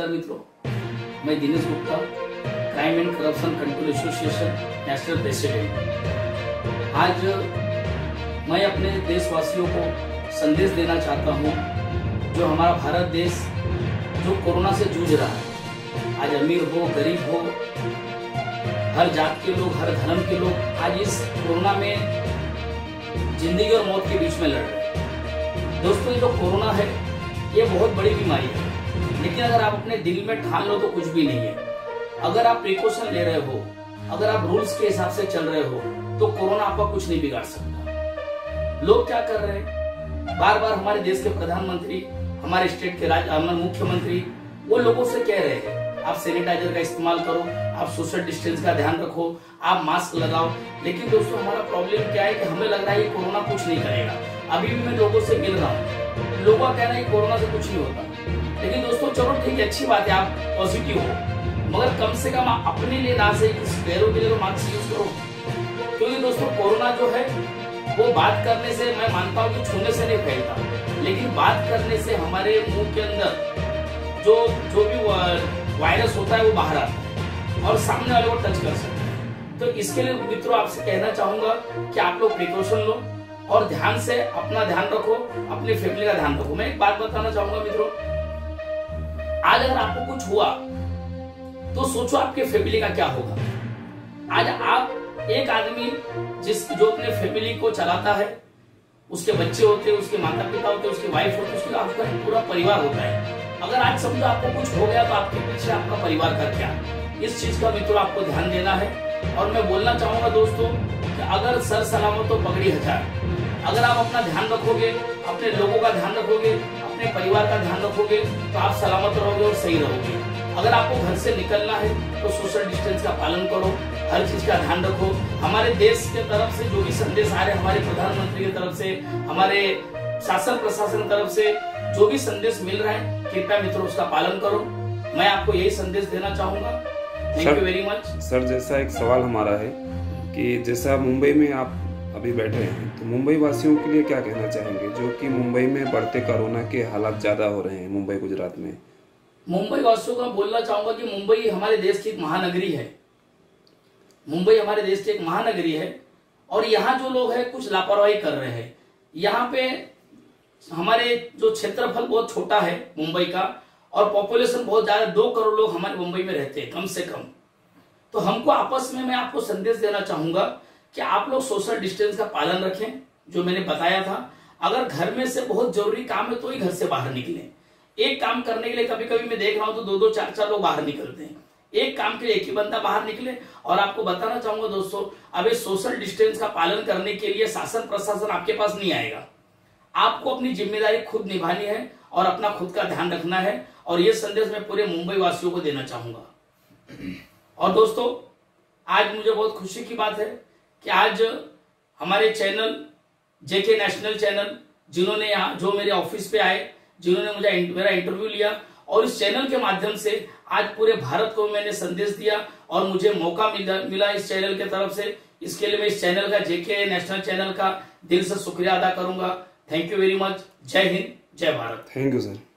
नमस्कार मित्रों, मैं Dinesh Gupta, crime and corruption control association national president. आज मैं अपने देशवासियों को संदेश देना चाहता हूं, जो हमारा भारत देश जो कोरोना से जूझ रहा है, आज अमीर हो गरीब हो, हर जात के लोग, हर धर्म के लोग आज इस कोरोना में जिंदगी और मौत के बीच में लड़ रहे हैं। दोस्तों, ये जो कोरोना है ये बहुत बड़ी बीमारी है, लेकिन अगर आप अपने दिल में ठान लो तो कुछ भी नहीं है। अगर आप प्रिकॉशन ले रहे हो, अगर आप रूल्स के हिसाब से चल रहे हो, तो कोरोना आपका कुछ नहीं बिगाड़ सकता। लोग क्या कर रहे हैं, बार बार हमारे देश के प्रधानमंत्री, हमारे स्टेट के मुख्यमंत्री वो लोगों से कह रहे हैं आप सैनिटाइजर का इस्तेमाल करो, आप सोशल डिस्टेंस का ध्यान रखो, आप मास्क लगाओ। लेकिन दोस्तों, हमारा प्रॉब्लम क्या है कि हमें लग रहा है ये कोरोना कुछ नहीं करेगा। अभी भी मैं लोगों से मिल रहा हूँ, लोगों का कहना है कोरोना से कुछ नहीं होता। लेकिन दोस्तों चलो ठीक है, अच्छी बात है, आप पॉजिटिव हो, मगर कम से कम अपने लिए ना से पैरों के लिए तो मास्क यूज करो। क्योंकि दोस्तों कोरोना जो है वो बात करने से, मैं मानता हूँ कि छूने से नहीं फैलता, लेकिन बात करने से हमारे मुंह के अंदर जो भी वायरस होता है वो बाहर आता है और सामने वाले को टच कर सकता है। तो इसके लिए मित्रों आपसे कहना चाहूंगा कि आप लोग प्रिकॉशन लो और ध्यान से अपना ध्यान रखो, अपनी फैमिली का ध्यान रखो। मैं एक बात बताना चाहूंगा मित्रों, आज अगर आपको कुछ हुआ तो सोचो आपके फैमिली का क्या होगा। आज आप एक आदमी जो अपने फैमिली को चलाता है, उसके बच्चे होते हैं, उसके माता पिता होते हैं, उसकी वाइफ होती है, उसके आपका पूरा परिवार होता है। अगर आज समझो आपको कुछ हो गया तो आपके पीछे आपका परिवार का क्या, इस चीज का मित्रों आपको ध्यान देना है। और मैं बोलना चाहूंगा दोस्तों कि अगर सर सलामत तो पगड़ी हजार। अगर आप अपना ध्यान रखोगे, अपने लोगों का ध्यान रखोगे, अपने परिवार का ध्यान रखोगे, तो आप सलामत रहोगे और सही रहोगे। अगर आपको घर से निकलना है तो सोशल डिस्टेंस का पालन करो, हर चीज का ध्यान रखो। हमारे देश के तरफ से जो भी संदेश आ रहे हैं, हमारे प्रधानमंत्री की तरफ से, हमारे शासन प्रशासन की तरफ से जो भी संदेश मिल रहा है, कृपया मित्रों उसका पालन करो। मैं आपको यही संदेश देना चाहूंगा। Thank you very much sir. जैसा एक सवाल हमारा है कि जैसा मुंबई में आप अभी बैठे हैं, तो मुंबई वासियों के लिए क्या कहना चाहेंगे, जो कि मुंबई में बढ़ते कोरोना के हालात ज्यादा हो रहे हैं, मुंबई गुजरात में। मुंबई वासियों को बोलना चाहूंगा कि मुंबई हमारे देश की एक महानगरी है। मुंबई हमारे देश की एक महानगरी है और यहाँ जो लोग हैं कुछ लापरवाही कर रहे हैं। यहाँ पे हमारे जो क्षेत्रफल बहुत छोटा है मुंबई का, और पॉपुलेशन बहुत ज्यादा, 2 करोड़ लोग हमारे मुंबई में रहते हैं कम से कम। तो हमको आपस में, मैं आपको संदेश देना चाहूंगा कि आप लोग सोशल डिस्टेंस का पालन रखें, जो मैंने बताया था। अगर घर में से बहुत जरूरी काम है तो ही घर से बाहर निकलें। एक काम करने के लिए कभी कभी मैं देख रहा हूं तो 2-2, 4-4 लोग बाहर निकलते हैं। एक काम के लिए एक ही बंदा बाहर निकले। और आपको बताना चाहूंगा दोस्तों, अब सोशल डिस्टेंस का पालन करने के लिए शासन प्रशासन आपके पास नहीं आएगा। आपको अपनी जिम्मेदारी खुद निभानी है और अपना खुद का ध्यान रखना है। और ये संदेश मैं पूरे मुंबई वासियों को देना चाहूंगा। और दोस्तों, आज मुझे बहुत खुशी की बात है कि आज हमारे चैनल जेके नेशनल चैनल, जिन्होंने यहाँ जो मेरे ऑफिस पे आए, जिन्होंने मेरा इंटरव्यू लिया, और इस चैनल के माध्यम से आज पूरे भारत को मैंने संदेश दिया और मुझे मौका मिला इस चैनल के तरफ से। इसके लिए मैं इस चैनल का, जेके नेशनल चैनल का दिल से शुक्रिया अदा करूंगा। Thank you very much. जय हिंद, जय भारत। Thank you sir.